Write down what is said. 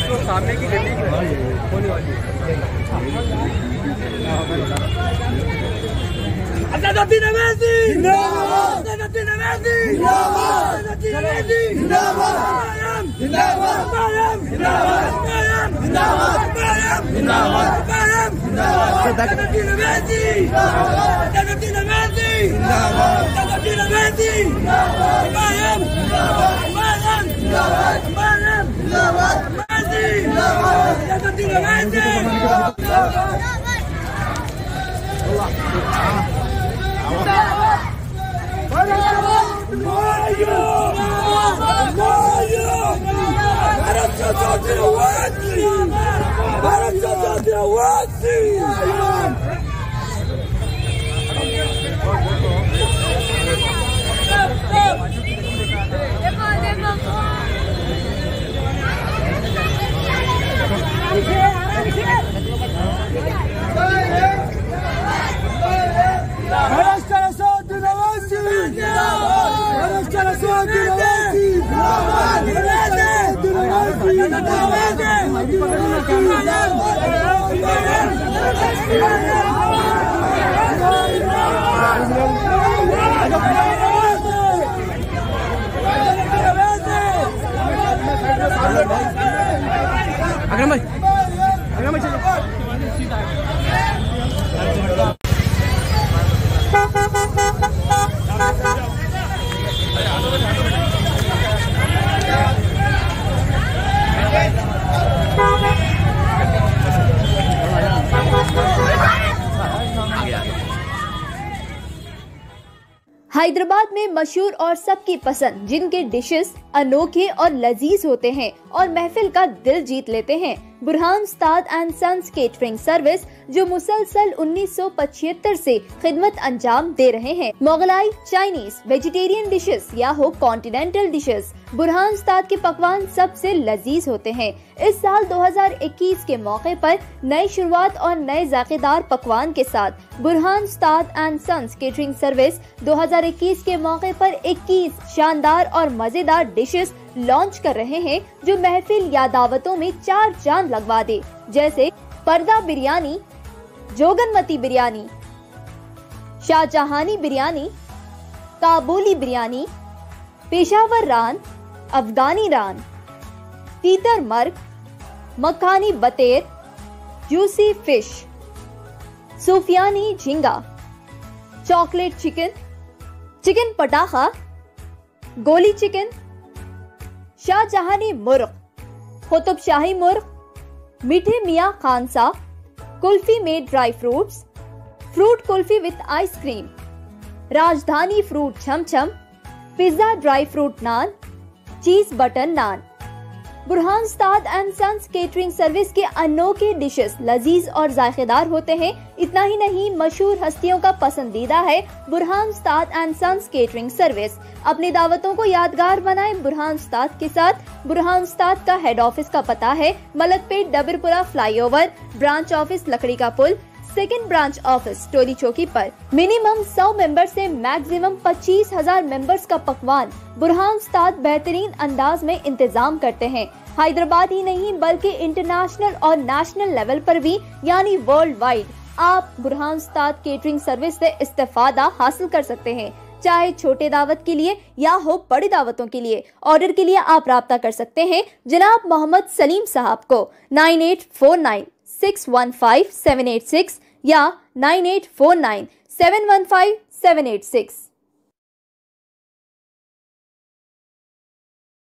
तो सामने की गली होने वाली है। अज़हरुद्दीन अवैसी जिंदाबाद, अज़हरुद्दीन अवैसी जिंदाबाद, अज़हरुद्दीन अवैसी जिंदाबाद, जिंदाबाद, जिंदाबाद, जिंदाबाद, जिंदाबाद, अज़हरुद्दीन अवैसी जिंदाबाद, अज़हरुद्दीन अवैसी जिंदाबाद, अज़हरुद्दीन अवैसी जिंदाबाद, जिंदाबाद, जिंदाबाद, अज़हरुद्दीन अवैसी अकरम भाई, अकरम भाई चलो। हैदराबाद में मशहूर और सबकी पसंद जिनके डिशेस अनोखे और लजीज होते हैं और महफिल का दिल जीत लेते हैं, बुरहान उस्ताद एंड सन्स केटरिंग सर्विस जो मुसलसल 1975 से खिदमत अंजाम दे रहे हैं। मोगलाई, चाइनीज, वेजिटेरियन डिशेस या हो कॉन्टिनेंटल डिशेस, बुरहान उस्ताद के पकवान सबसे लजीज होते हैं। इस साल 2021 के मौके पर नई शुरुआत और नए जायकेदार पकवान के साथ बुरहान उस्ताद एंड सन्स केटरिंग सर्विस 2021 के मौके पर 21 शानदार और मजेदार डिशेस लॉन्च कर रहे हैं जो महफिल या दावतों में चार चांद लगवा दे, जैसे पर्दा बिरयानी, जोगनमती बिरयानी, शाहजहानी बिरयानी, काबुली बिरयानी, पेशावर रान, अफगानी रान, तीतर मर्ग, मखानी बतेर, जूसी फिश, सूफियानी झींगा, चॉकलेट चिकन, चिकन पटाखा, गोली चिकन, शाहजहानी मुर्ग, कुतुब शाही मुर्ग, मीठे मियाँ खानसा, कुल्फी में dry fruits, fruit kulfi with ice cream, Rajdhani fruit chamcham, pizza dry fruit naan, cheese butter naan. Burhan Ustad and sons catering service के अनोखे डिशेस लजीज और जायकेदार होते हैं। इतना ही नहीं, मशहूर हस्तियों का पसंदीदा है बुरहान उस्ताद एंड सन्स केटरिंग सर्विस। अपनी दावतों को यादगार बनाए बुरहान उस्ताद के साथ। बुरहान उस्ताद का हेड ऑफिस का पता है Malakpet Dabirpura flyover, branch office Lakdi ka Pul, second branch office Toli Chowki पर। मिनिमम 100 मेंबर से मैक्सिमम 25,000 मेंबर्स का पकवान बुरहान उस्ताद बेहतरीन अंदाज में इंतजाम करते हैं। हैदराबाद ही नहीं बल्कि इंटरनेशनल और नेशनल लेवल पर भी यानी वर्ल्ड वाइड आप बुरहान उस्ताद केटरिंग सर्विस से इस्तेफादा हासिल कर सकते हैं। चाहे छोटे दावत के लिए या हो बड़ी दावतों के लिए, ऑर्डर के लिए आप राब्ता कर सकते हैं जनाब मोहम्मद सलीम साहब को 9849615786 या 9849715786।